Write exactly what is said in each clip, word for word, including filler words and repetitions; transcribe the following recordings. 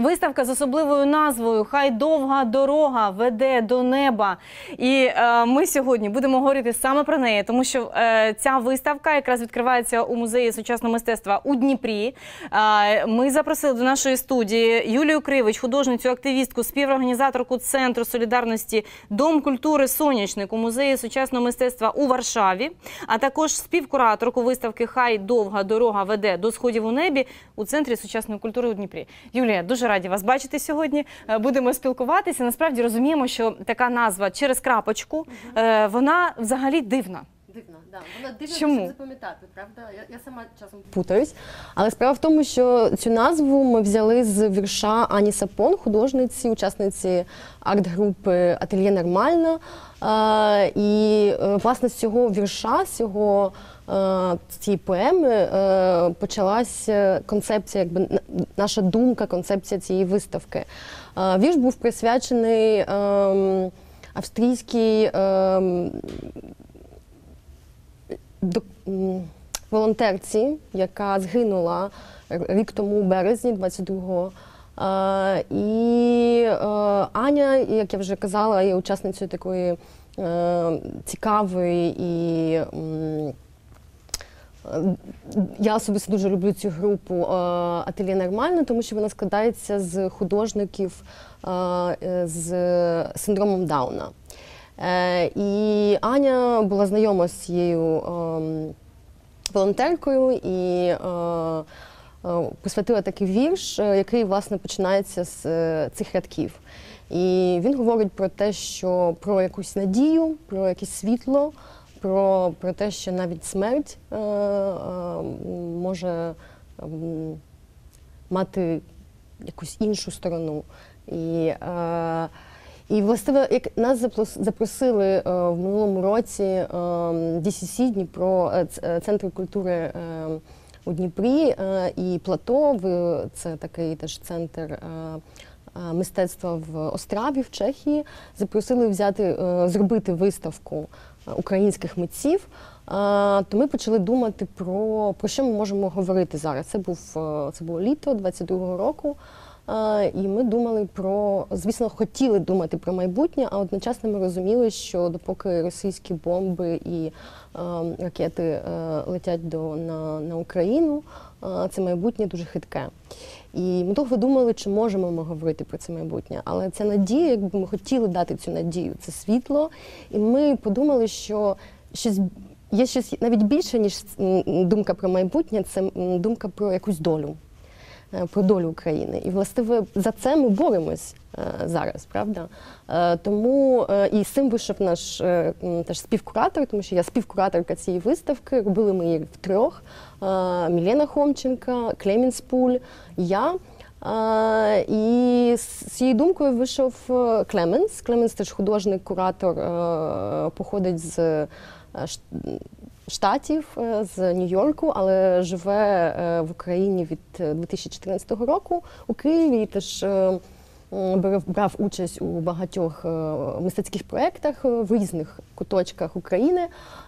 Виставка з особливою назвою «Хай довга дорога веде до неба». І е, ми сьогодні будемо говорити саме про неї, тому що е, ця виставка якраз відкривається у Музеї сучасного мистецтва у Дніпрі. Е, ми запросили до нашої студії Юлію Кривич, художницю, активістку, співорганізаторку Центру солідарності «Дом культури Сонячник» у Музеї сучасного мистецтва у Варшаві, а також співкураторку виставки «Хай довга дорога веде до сходів у небі» у Центрі сучасної культури у Дніпрі. Юлія, дуже раді вас бачити сьогодні. Будемо спілкуватися. Насправді розуміємо, що така назва «Через крапочку», угу. вона взагалі дивна. Дивно, да. Вона дивно Чому? запам'ятати, правда? Я, я сама часом путаюсь. Але справа в тому, що цю назву ми взяли з вірша Ані Сапон, художниці, учасниці арт-групи «Ательє Нормально». А, і, власне, з цього вірша, з цього цієї поеми почалася концепція, якби наша думка, концепція цієї виставки. Вірш був присвячений ем, австрійській ем, до, ем, волонтерці, яка згинула рік тому у березні двадцять другого. Е, і е, Аня, як я вже казала, є учасницею такої е, цікавої і ем, я особисто дуже люблю цю групу «Ательє Нормально», тому що вона складається з художників з синдромом Дауна. І Аня була знайома з цією волонтеркою і посвятила такий вірш, який, власне, починається з цих рядків. І він говорить про те, що про якусь надію, про якесь світло, Про, про те, що навіть смерть е, е, може е, мати якусь іншу сторону. І, е, і власне, як нас запросили е, в минулому році е, ді сі сі Дніпро, е, Центр культури е, у Дніпрі е, і Плато, це такий теж центр е, мистецтва в Остраві, в Чехії, запросили взяти, е, зробити виставку українських митців, то ми почали думати про, про що ми можемо говорити зараз. Це, був, це було літо двадцять другого року, і ми думали про, звісно, хотіли думати про майбутнє, а одночасно ми розуміли, що допоки російські бомби і ракети летять до, на, на Україну, це майбутнє дуже хитке. І ми довго думали, чи можемо ми говорити про це майбутнє. Але ця надія, якби ми хотіли дати цю надію, це світло. І ми подумали, що щось, є щось навіть більше, ніж думка про майбутнє, це думка про якусь долю, про долю України. І, власне, за це ми боремось зараз, правда? Тому і з цим вийшов наш теж співкуратор, тому що я співкураторка цієї виставки, робили ми її втрьох. Мілена Хомченка, Клемінс Пуль, я. І з цією думкою вийшов Клеменс. Клеменс теж художник, куратор, походить з Штатів, з Нью-Йорку, але живе в Україні від дві тисячі чотирнадцятого року у Києві і теж брав участь у багатьох мистецьких проєктах в різних куточках України.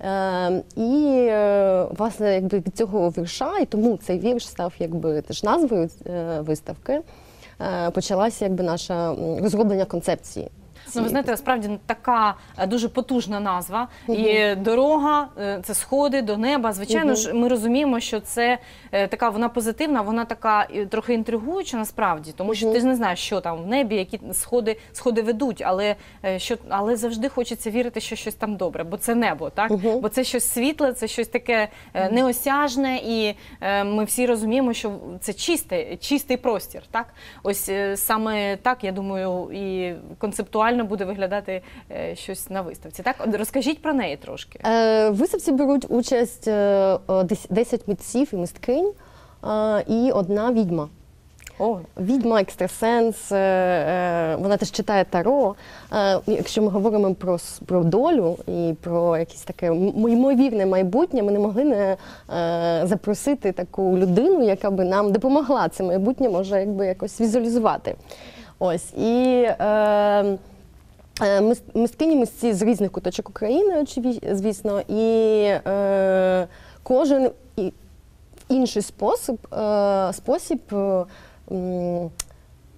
І, власне, якби від цього вірша, і тому цей вірш став якби теж назвою виставки, почалася якби наша розроблення концепції. Ну, ви знаєте, справді така дуже потужна назва. Uh -huh. І дорога, це сходи до неба. Звичайно uh -huh. ж, ми розуміємо, що це така, вона позитивна, вона така трохи інтригуюча насправді, тому що uh -huh. ти ж не знаєш, що там в небі, які сходи, сходи ведуть, але, що, але завжди хочеться вірити, що щось там добре, бо це небо, так? Uh -huh. Бо це щось світле, це щось таке uh -huh. неосяжне, і ми всі розуміємо, що це чисте, чистий простір, так? Ось саме так, я думаю, і концептуально буде виглядати е, щось на виставці. Так? Розкажіть про неї трошки. Е, в виставці беруть участь е, десять митців і мисткинь е, і одна відьма. О. Відьма, екстрасенс, е, е, вона теж читає таро. Е, якщо ми говоримо про, про долю і про якесь таке ймовірне майбутнє, ми не могли не е, запросити таку людину, яка би нам допомогла це майбутнє, може якби якось візуалізувати. Ось. І е, мисткині, мисці з різних куточок України, звісно, і е, кожен і інший спосіб, е, спосіб е,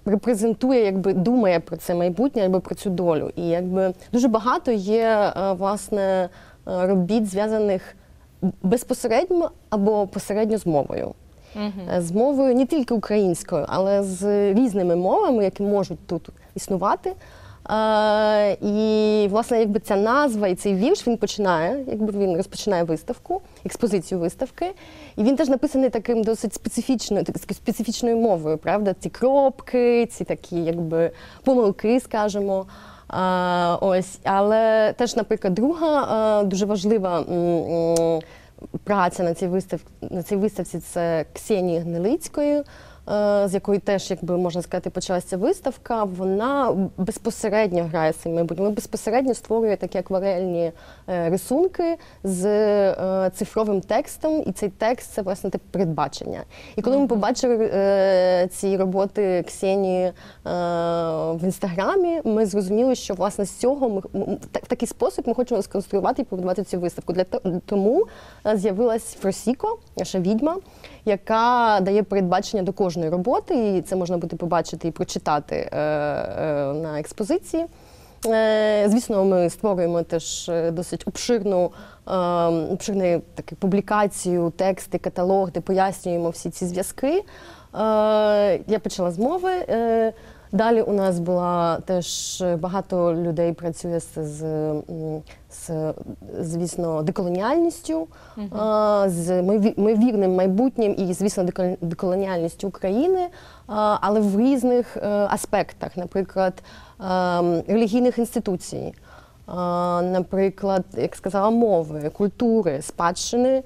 репрезентує, якби думає про це майбутнє або про цю долю. І якби дуже багато є власне робіт, зв'язаних безпосередньо або посередньо з мовою. Uh-huh. З мовою не тільки українською, але з різними мовами, які можуть тут існувати. Uh, і, власне, якби ця назва і цей вірш, він починає, якби він розпочинає виставку, експозицію виставки. І він теж написаний таким досить специфічною, такою специфічною мовою, правда? Ці кропки, ці такі, якби, помилки, скажімо. Uh, ось. Але теж, наприклад, друга uh, дуже важлива um, праця на цій виставці, на цій виставці це Ксенії Гнилицької, з якої теж, якби можна сказати, почалася виставка. Вона безпосередньо грає з цим майбутнім, безпосередньо створює такі акварельні рисунки з цифровим текстом, і цей текст – це, власне, те передбачення. І коли ми побачили ці роботи Ксенії в Інстаграмі, ми зрозуміли, що, власне, з цього ми, в такий спосіб ми хочемо сконструювати і побудувати цю виставку. Для тому з'явилась Фросіко, наша відьма, яка дає передбачення до кожної роботи, і це можна буде побачити і прочитати е, е, на експозиції. Е, звісно, ми створюємо теж досить обширну, е, обширну таку публікацію, тексти, каталог, де пояснюємо всі ці зв'язки. Е, я почала з мови. Е, Далі у нас була теж багато людей працює з, з, з звісно, деколоніальністю, uh-huh. з ймовірним майбутнім і, звісно, деколоніальністю України, але в різних аспектах, наприклад, релігійних інституцій, наприклад, як сказала, мови, культури, спадщини.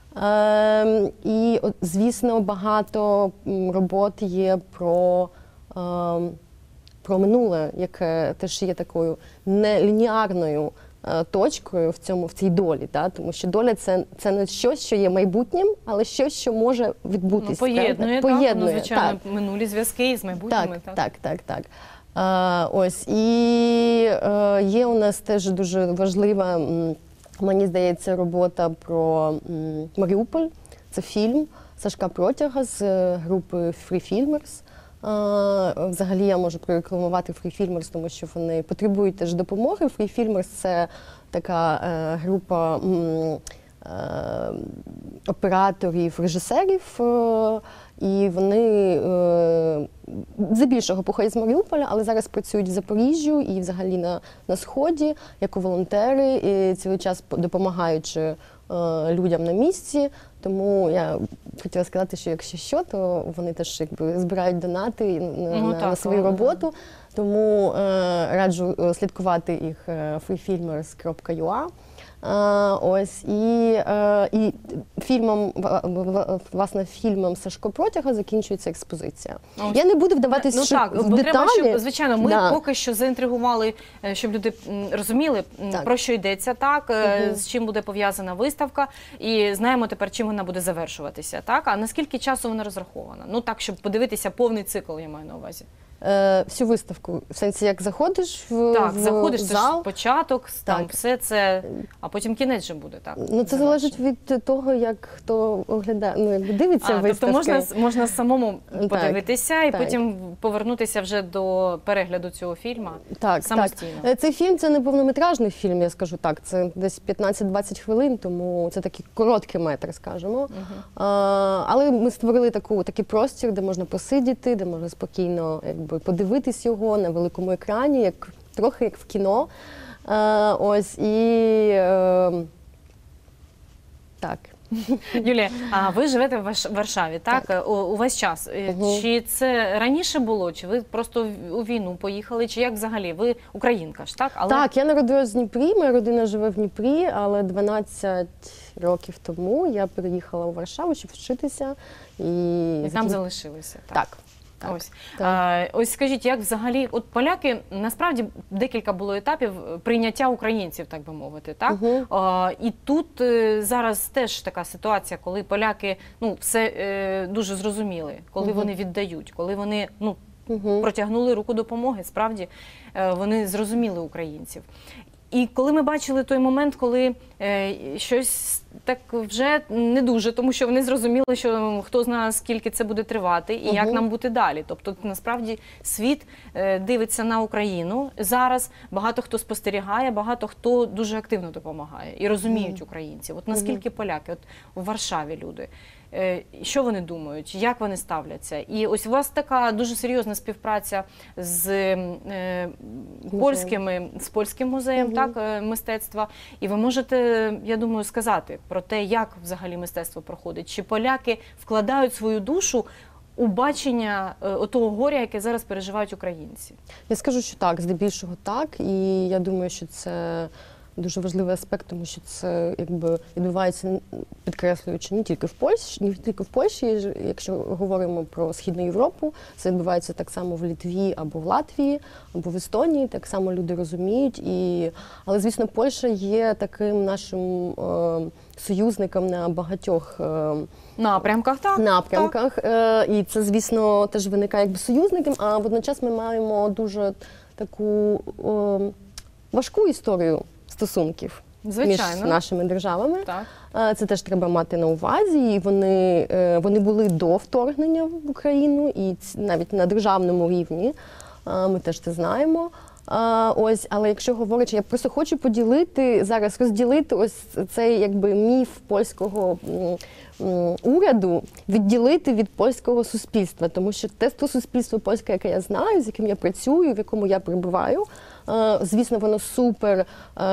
І, звісно, багато робот є про про минуле, яке теж є такою нелініарною точкою в цьому, в цій долі, да? Тому що доля це, це не щось, що є майбутнім, але щось, що може відбутися. Ну, поєднує, поєднує, так, ну, звичайно, так. минулі зв'язки з майбутніми. Так, так, так, так. так. А, ось, і а, є у нас теж дуже важлива, мені здається, робота про м, Маріуполь. Це фільм Сашка Протяга з групи Free Filmers. Uh, взагалі я можу прорекламувати Free Filmers, тому що вони потребують теж допомоги. Free Filmers – це така uh, група um, uh, операторів, режисерів, uh, і вони uh, здебільшого походять з Маріуполя, але зараз працюють в Запоріжжі і взагалі на, на Сході, як волонтери, і цілий час допомагаючи uh, людям на місці. Тому я хотіла сказати, що якщо що, то вони теж якби збирають донати на, ну, на, так, на свою роботу. Тому е, раджу слідкувати їх free filmers крапка ю а. Е, ось, і, е, і фільмом, власне, фільмом Сашко Протяга закінчується експозиція. Ось. Я не буду вдаватись ну, так, в бо деталі. Треба, щоб, звичайно, ми да. поки що заінтригували, щоб люди розуміли, так. про що йдеться, так, угу. з чим буде пов'язана виставка, і знаємо тепер, чим вона буде завершуватися. Так? А наскільки часу вона розрахована? Ну так, щоб подивитися повний цикл, я маю на увазі. Е, всю виставку. В сенсі, як заходиш в, так, в заходиш, зал. Це ж початок, там так. все це, а потім кінець же буде, так? Ну, це залежить від того, як хто оглядає, ну, якби дивиться а, виставки. Тобто можна, можна самому подивитися так, і так. потім повернутися вже до перегляду цього фільму так, самостійно. Так. Цей фільм – це не повнометражний фільм, я скажу так. Це десь п'ятнадцять-двадцять хвилин, тому це такий короткий метр, скажімо. Угу. А, але ми створили таку, такий простір, де можна посидіти, де можна спокійно якби, подивитись його на великому екрані, як, трохи як в кіно. А, ось, і е, так. Юлія, а ви живете в Варшаві, так? так. У, увесь час. Угу. Чи це раніше було, чи ви просто у війну поїхали, чи як взагалі? Ви українка ж, так? Але... Так, я народилась в Дніпрі, моя родина живе в Дніпрі, але дванадцять років тому я переїхала у Варшаву, щоб вчитися. І, і там залишилися, так? Так. Так, ось. так. А, ось скажіть, як взагалі, от поляки, насправді декілька було етапів прийняття українців, так би мовити, так? Угу. А, і тут е, зараз теж така ситуація, коли поляки, ну, все е, дуже зрозуміли, коли угу. вони віддають, коли вони, ну, угу. протягнули руку допомоги, справді е, вони зрозуміли українців. І коли ми бачили той момент, коли е, щось так вже не дуже, тому що вони зрозуміли, що хто знає, скільки це буде тривати і як Мгм. нам бути далі. Тобто, насправді, світ е, дивиться на Україну зараз, багато хто спостерігає, багато хто дуже активно допомагає і розуміють українців. От наскільки поляки, от у Варшаві люди, е, що вони думають, як вони ставляться. І ось у вас така дуже серйозна співпраця з е, польськими, з польським музеєм, Мгм. так, е, мистецтва. І ви можете, я думаю, сказати про те, як взагалі мистецтво проходить. Чи поляки вкладають свою душу у бачення е, отого горя, яке зараз переживають українці? Я скажу, що так, здебільшого так. І я думаю, що це дуже важливий аспект, тому що це якби відбувається, підкреслюючи, не тільки в Польщі, не тільки в Польщі, якщо говоримо про Східну Європу, це відбувається так само в Литві або в Латвії, або в Естонії, так само люди розуміють. І... Але, звісно, Польща є таким нашим е, союзником на багатьох е, Напрямках, так. напрямках. Е, І це, звісно, теж виникає якби союзником, а водночас ми маємо дуже таку е, важку історію стосунків Звичайно. між нашими державами. Так. Е, Це теж треба мати на увазі. І вони, е, вони були до вторгнення в Україну, і ц- навіть на державному рівні. Е, Ми теж це знаємо. А, ось, але якщо говорячи, я просто хочу поділити зараз, розділити ось цей якби міф польського м, м, уряду, відділити від польського суспільства, тому що те то суспільство польське, яке я знаю, з яким я працюю, в якому я перебуваю, е, звісно, воно супер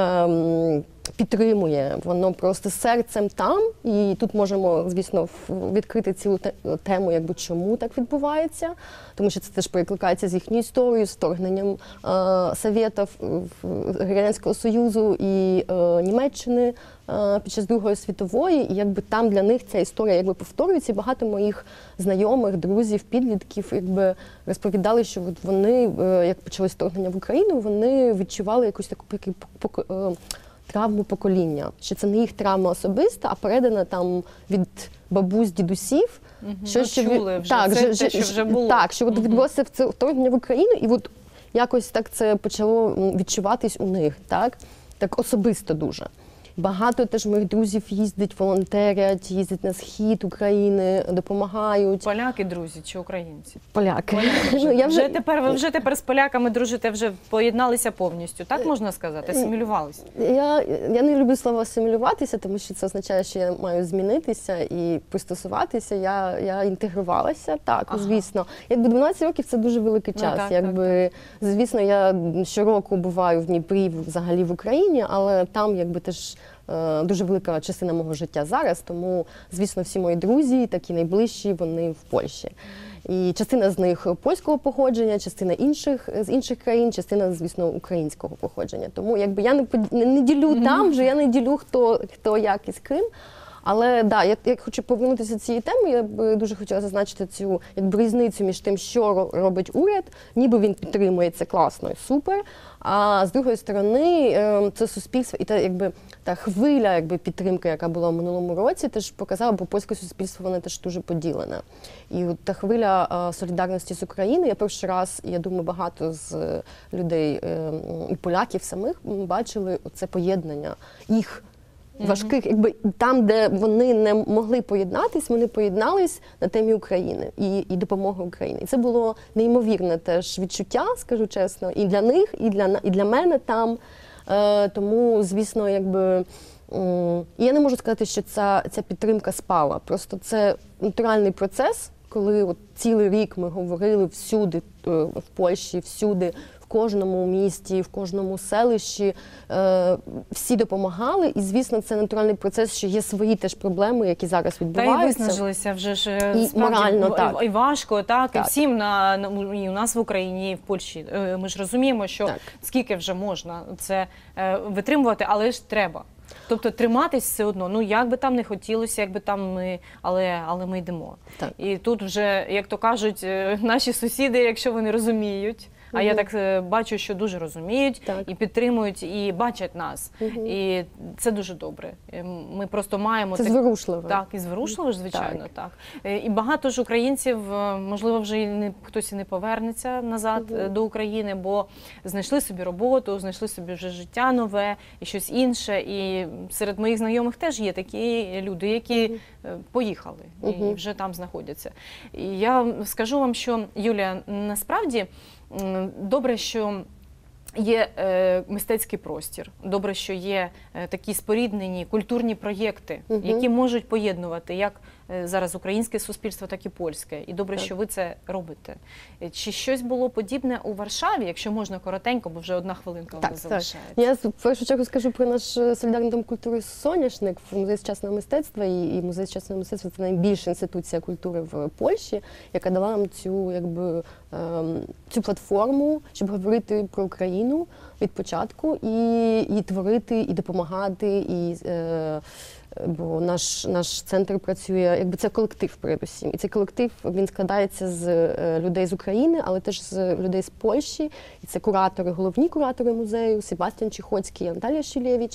е, підтримує, воно просто серцем там, і тут можемо, звісно, в- відкрити цілу те- тему, якби чому так відбувається, тому що це теж перекликається з їхньою історією, з вторгненням е, Совєтів, в- Радянського Союзу і е, Німеччини е, під час Другої світової, і якби там для них ця історія якби повторюється. І багато моїх знайомих, друзів, підлітків якби розповідали, що от вони, е, як почалось вторгнення в Україну, вони відчували якусь таку поки- поки- е, травму покоління, що це не їх травма особиста, а передана там від бабусь, дідусів. Мгм. Що, Ну, що чули від- вже, так, це же- те, що же- вже було. Так, що от Мгм. відбулося це вторгнення в Україну, і от якось так це почало м, відчуватись у них, так? Так особисто дуже. Багато теж моїх друзів їздять, волонтерять, їздять на схід України, допомагають. Поляки, друзі, чи українці? Поляки. Вже, Ну, я вже вже тепер, ви вже тепер з поляками дружите, вже поєдналися повністю, так можна сказати? Асимілювалися? Я, я не люблю слово асимілюватися, тому що це означає, що я маю змінитися і пристосуватися. Я, я інтегрувалася, так, Ага. звісно. Якби дванадцять років це дуже великий Ну, час. так, якби, звісно, я щороку буваю в Дніпрі, взагалі в Україні, але там якби теж е, дуже велика частина мого життя зараз, тому, звісно, всі мої друзі, такі найближчі, вони в Польщі. І частина з них польського походження, частина інших з інших країн, частина, звісно, українського походження. Тому якби я не под- не, не ділю там, вже я не ділю хто хто як і з ким. Але да, я, я хочу повернутися до цієї теми. Я б дуже хотіла зазначити цю якби різницю між тим, що ро- робить уряд, ніби він підтримує це класно і супер. А з другої сторони, е, це суспільство і та якби та хвиля, якби підтримки, яка була в минулому році, теж показала, бо польське суспільство воно теж дуже поділене. І от та хвиля е, солідарності з Україною, я перший раз, я думаю, багато з е, людей е, і поляків самих м, бачили це поєднання їх. Важких, якби там, де вони не могли поєднатись, вони поєднались на темі України і, і допомоги Україні. І це було неймовірне теж відчуття, скажу чесно, і для них, і для, і для мене там. Е, тому, звісно, якби м, і я не можу сказати, що ця, ця підтримка спала. Просто це натуральний процес, коли от цілий рік ми говорили всюди, е, в Польщі, всюди, в кожному місті, в кожному селищі, е, всі допомагали. І, звісно, це натуральний процес, що є свої теж проблеми, які зараз Та й відбуваються. виснажилися вже ж е, І справді, морально, в- так. і важко, так, Так. і всім на, на і у нас в Україні, і в Польщі. Е, Ми ж розуміємо, що Так. скільки вже можна це е, витримувати, але ж треба. Тобто триматись все одно, ну як би там не хотілося, як би там ми, але, але ми йдемо. Так. І тут вже, як то кажуть, е, наші сусіди, якщо вони розуміють, А я так е, бачу, що дуже розуміють Так. і підтримують, і бачать нас. Мгм. І це дуже добре. Е, Ми просто маємо Це так- зворушливо. так, і зворушливо ж, звичайно, так. Е, І багато ж українців, е, можливо, вже і не, хтось і не повернеться назад е, до України, бо знайшли собі роботу, знайшли собі вже життя нове і щось інше. І серед моїх знайомих теж є такі люди, які е, поїхали і Мгм. вже там знаходяться. І я скажу вам, що, Юлія, насправді м, добре, що є е, мистецький простір, добре, що є е, такі споріднені культурні проєкти, Мгм. які можуть поєднувати як е, зараз українське суспільство, так і польське. І добре, Так. що ви це робите. Е, Чи щось було подібне у Варшаві, якщо можна коротенько, бо вже одна хвилинка у Так, нас так. залишається. Я в першу чергу скажу про наш е, солідарний дом культури «Соняшник», музей сучасного мистецтва. І, і музей сучасного мистецтва – це найбільша інституція культури в Польщі, яка дала нам цю, якби, ем, цю платформу, щоб говорити про Україну від початку і, і творити, і допомагати, і е, бо наш, наш центр працює, якби це колектив передусім. І цей колектив, він складається з е, людей з України, але теж з людей з Польщі. І це куратори, головні куратори музею, Себастьян Чіхоцький, Наталія Шилєвич,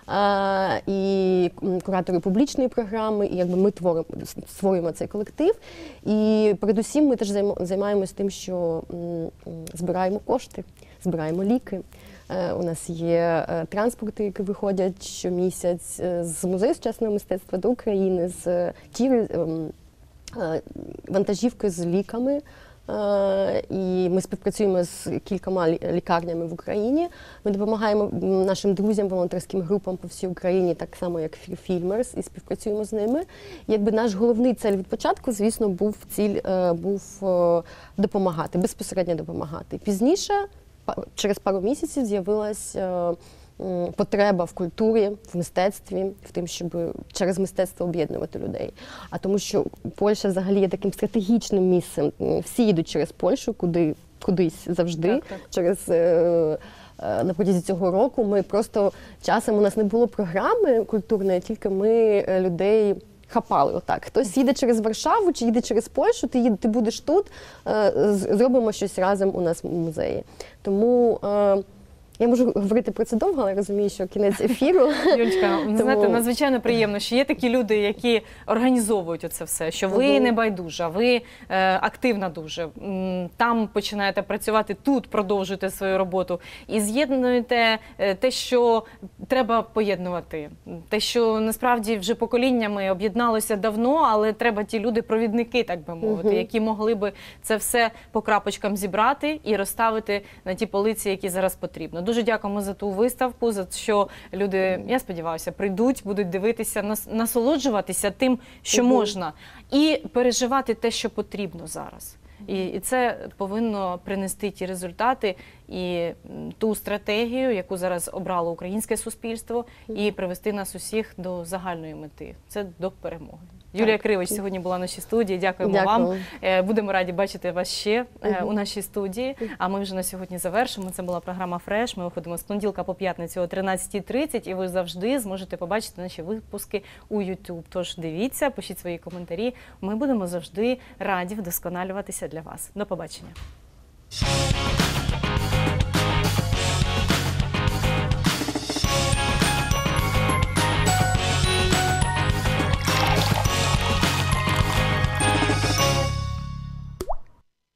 е, і м, куратори публічної програми. І якби ми творимо, створюємо цей колектив. І передусім ми теж займо- займаємось тим, що м, м, збираємо кошти, збираємо ліки. Е, У нас є е, транспорти, які виходять щомісяць е, з музею сучасного мистецтва до України, з тіри, ем, е, вантажівки з ліками. Е, І ми співпрацюємо з кількома лі- лікарнями в Україні. Ми допомагаємо м, нашим друзям, волонтерським групам по всій Україні, так само як Фільмерс, і співпрацюємо з ними. І якби наш головний цель від початку, звісно, був ціль е, був е, допомагати, безпосередньо допомагати. Пізніше, па- через пару місяців, з'явилась е, м, потреба в культурі, в мистецтві, в тим, щоб через мистецтво об'єднувати людей. А тому, що Польща взагалі є таким стратегічним місцем. М, Всі їдуть через Польщу, куди, кудись завжди. Так, так. Через е, е, на протязі цього року ми просто часом у нас не було програми культурної, тільки ми е, людей хапали отак. Хтось їде через Варшаву чи їде через Польщу, ти їде, ти будеш тут, е, з- зробимо щось разом у нас в музеї. Тому е, я можу говорити про це довго, але розумію, що кінець ефіру. Юлечка, Тому- знаєте, надзвичайно приємно, що є такі люди, які організовують оце все, що ви Мгм. не байдужа, ви е, активна дуже. М, Там починаєте працювати, тут продовжуєте свою роботу і з'єднуєте е, те, що треба поєднувати. Те, що насправді вже поколіннями об'єдналося давно, але треба ті люди-провідники, так би мовити, Мгм. які могли би це все по крапочкам зібрати і розставити на ті полиці, які зараз потрібно. Дуже дякуємо за ту виставку, за що люди, я сподіваюся, прийдуть, будуть дивитися, нас- насолоджуватися тим, що Мгм. можна, і переживати те, що потрібно зараз. І, і це повинно принести ті результати і м, ту стратегію, яку зараз обрало українське суспільство, і привести нас усіх до загальної мети. Це до перемоги. Юлія Кривич сьогодні була в нашій студії. Дякуємо Дякую. вам. Е, Будемо раді бачити вас ще е, Мгм. у нашій студії. А ми вже на сьогодні завершимо. Це була програма «Фреш». Ми виходимо з понеділка по п'ятницю о тринадцятій тридцять, і ви завжди зможете побачити наші випуски у YouTube. Тож дивіться, пишіть свої коментарі. Ми будемо завжди раді вдосконалюватися для вас. До побачення.